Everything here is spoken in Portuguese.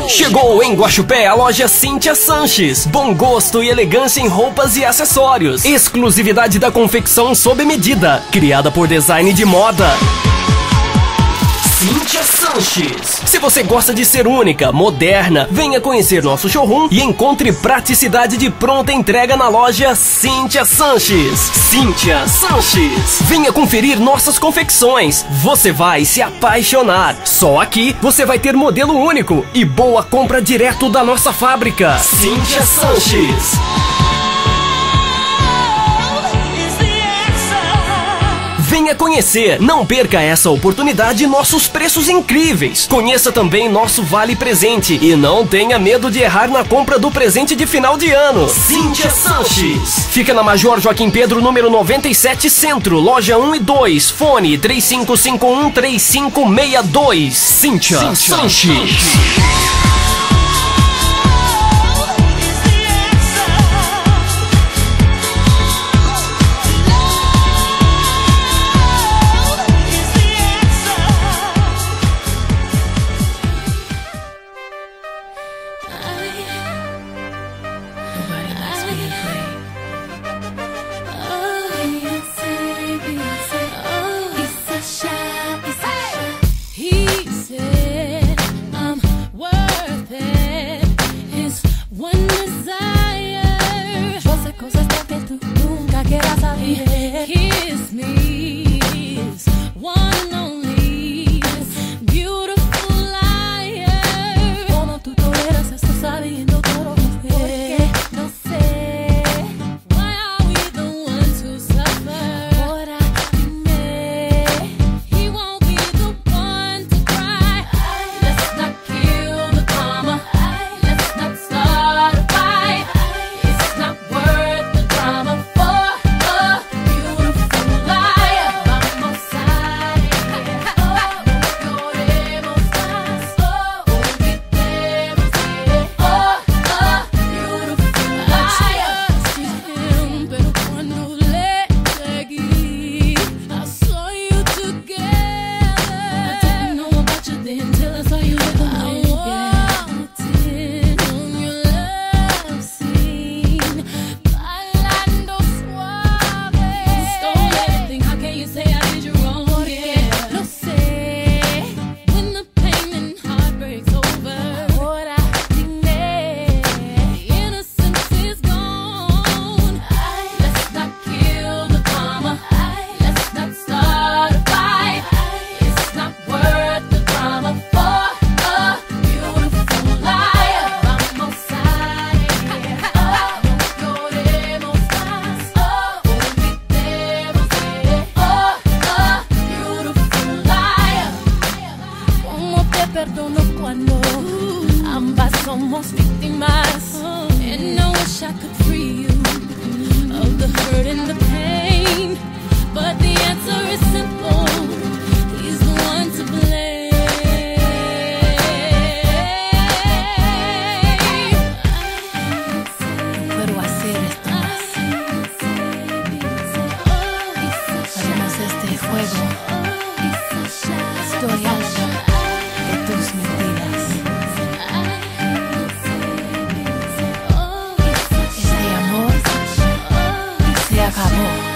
Chegou em Guaxupé a loja Cíntia Sanches. Bom gosto e elegância em roupas e acessórios. Exclusividade da confecção sob medida. Criada por design de moda. Cíntia Sanches. Se você gosta de ser única, moderna, venha conhecer nosso showroom e encontre praticidade de pronta entrega na loja Cíntia Sanches. Cíntia Sanches. Venha conferir nossas confecções. Você vai se apaixonar. Só aqui você vai ter modelo único e boa compra direto da nossa fábrica. Cíntia Sanches. Venha conhecer, não perca essa oportunidade e nossos preços incríveis. Conheça também nosso Vale Presente e não tenha medo de errar na compra do presente de final de ano. Cíntia Sanches. Fica na Major Joaquim Pedro, número 97 Centro, loja 1 e 2, fone 3551-3562. Cíntia Sanches. Kiss me, one and only, beautiful liar. Como tú toleras esto sabiendo todo lo que no sé. Why are we the ones who suffer? Ahora dime, he won't be the one to cry. Let's not kill the karma. Let's not start a fight. It's not worth the drama. Perdono cuando ambas somos víctimas. And I wish I could free you of the hurt and the pain, but the answer is simple. He's the one to blame. Puedo hacer esto más. Haremos este juego. Estoy harta de tus mentiras. Este amor se acabó.